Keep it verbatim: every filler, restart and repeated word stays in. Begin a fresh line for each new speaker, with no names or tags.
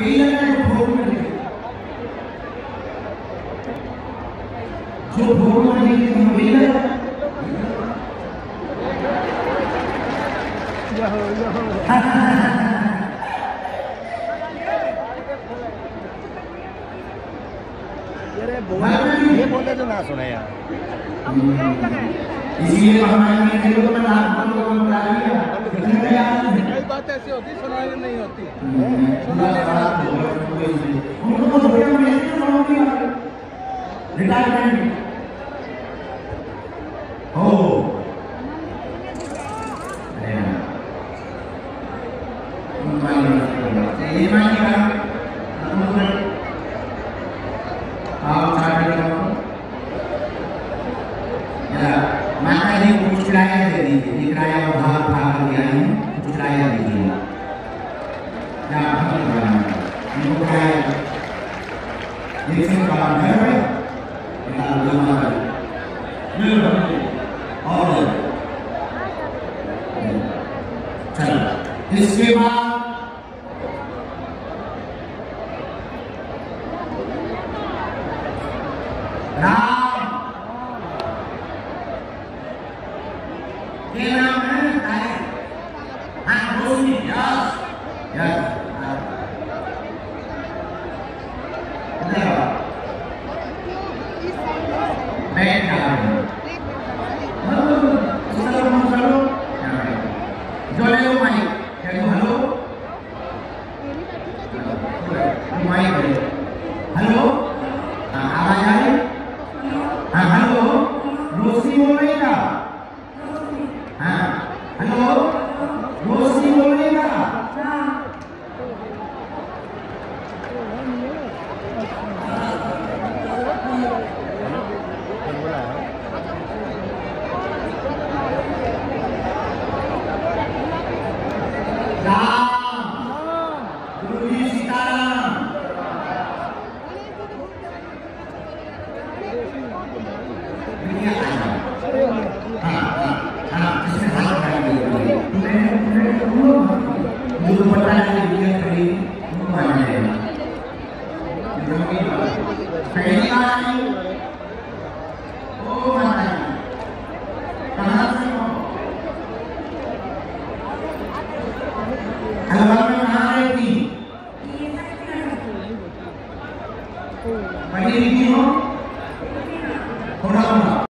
यही लग रहा है जो भोग में लगे, जो भोग में लगे वही लग रहा है।
ये बोले तो ना सुने यार,
इसलिए हमारे खेलों में लाभ को बता दिया।
कई बात ऐसी होती सुनाने नहीं होती, सुनाने
उनको तो भैया मैं ऐसे सुनाऊंगी रिटायरमेंट हो ये मानिएगा आप माता जी को कुछ किराया दे दीजिए, किराया उधार उधार दिया है, कुछ किराया दीजिए, क्या उनको किराया एक से काम है और चलो इसके बाद ये नाम है हाँ रोशनी यस यस मैं क्या जो ले लो माइक क्या हेलो माइक हेलो आवाज आ रही हाँ हेलो रोशनी बोल रही था हाँ हेलो रोशनी बोल रही था
बोला